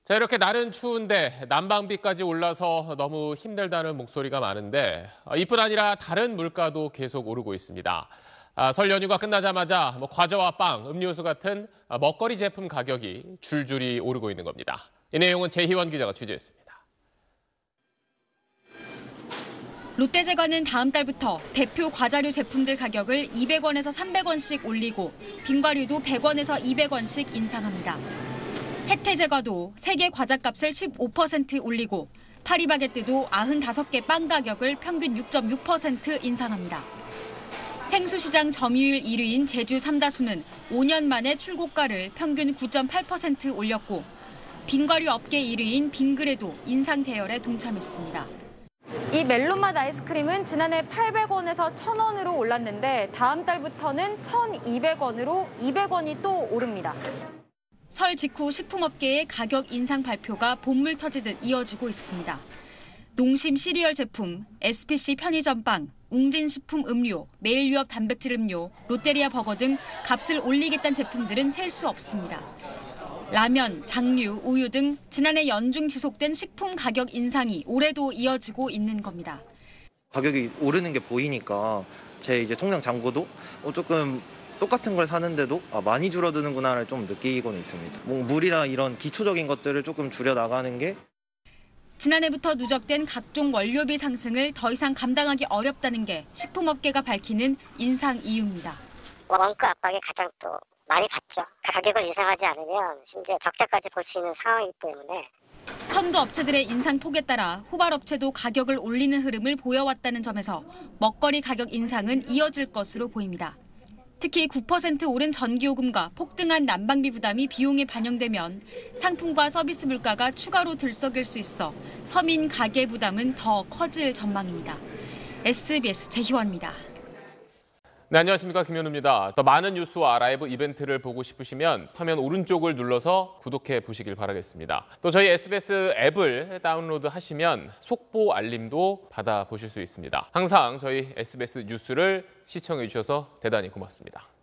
자, 이렇게 날은 추운데 난방비까지 올라서 너무 힘들다는 목소리가 많은데 이뿐 아니라 다른 물가도 계속 오르고 있습니다. 설 연휴가 끝나자마자 과자와 빵, 음료수 같은 먹거리 제품 가격이 줄줄이 오르고 있는 겁니다. 이 내용은 재희원 기자가 취재했습니다. 롯데제과는 다음 달부터 대표 과자류 제품들 가격을 200원에서 300원씩 올리고 빙과류도 100원에서 200원씩 인상합니다. 혜태제과도 3개 과자값을 15% 올리고 파리바게뜨도 95개 빵 가격을 평균 6.6% 인상합니다. 생수시장 점유율 1위인 제주 삼다수는 5년 만에 출고가를 평균 9.8% 올렸고 빙과류 업계 1위인 빙그레도 인상 대열에 동참했습니다. 이 멜론맛 아이스크림은 지난해 800원에서 1,000원으로 올랐는데 다음 달부터는 1,200원으로 200원이 또 오릅니다. 설 직후 식품업계의 가격 인상 발표가 본물 터지듯 이어지고 있습니다. 농심 시리얼 제품, SPC 편의점빵, 웅진식품 음료, 매일유업 단백질 음료, 롯데리아 버거 등 값을 올리겠다는 제품들은 셀 수 없습니다. 라면, 장류, 우유 등 지난해 연중 지속된 식품 가격 인상이 올해도 이어지고 있는 겁니다. 가격이 오르는 게 보이니까 제 통장 잔고도 조금 똑같은 걸 사는데도 많이 줄어드는구나를 좀 느끼고는 있습니다. 물이나 이런 기초적인 것들을 조금 줄여 나가는 게 지난해부터 누적된 각종 원료비 상승을 더 이상 감당하기 어렵다는 게 식품업계가 밝히는 인상 이유입니다. 원가 압박이 가장 또 많이 받죠. 가격을 인상하지 않으면 심지어 적자까지 볼 수 있는 상황이기 때문에. 선도 업체들의 인상 폭에 따라 후발업체도 가격을 올리는 흐름을 보여왔다는 점에서 먹거리 가격 인상은 이어질 것으로 보입니다. 특히 9% 오른 전기요금과 폭등한 난방비 부담이 비용에 반영되면 상품과 서비스 물가가 추가로 들썩일 수 있어 서민 가계 부담은 더 커질 전망입니다. SBS 재희원입니다. 네, 안녕하십니까, 김현우입니다. 더 많은 뉴스와 라이브 이벤트를 보고 싶으시면 화면 오른쪽을 눌러서 구독해 보시길 바라겠습니다. 또 저희 SBS 앱을 다운로드하시면 속보 알림도 받아보실 수 있습니다. 항상 저희 SBS 뉴스를 시청해 주셔서 대단히 고맙습니다.